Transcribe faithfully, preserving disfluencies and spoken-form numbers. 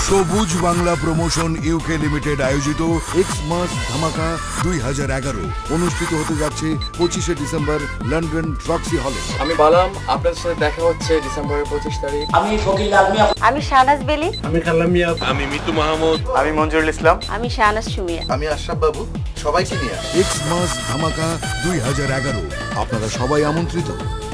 সবুজ Bangla promotion UK limited আয়োজিত xmas ধামাকা দুই হাজার এগারো অনুষ্ঠিত হতে যাচ্ছে পঁচিশে ডিসেম্বর লন্ডন ট্রক্সি হলে। আমি বালাম, আপনাদের সাথে দেখা হচ্ছে ডিসেম্বরের পঁচিশ তারিখ। আমি ফকির লাল মিয়া, আমি শাহনাজ বেলি, আমি কালাম মিয়া, আমি মিতু মাহমুদ, আমি মঞ্জুরুল ইসলাম, আমি শাহনাজ সুমিয়া, আমি আশরাফ বাবু, সবাইকে নিয়ে xmas ধামাকা দুই হাজার এগারো আপনারা সবাই আমন্ত্রিত।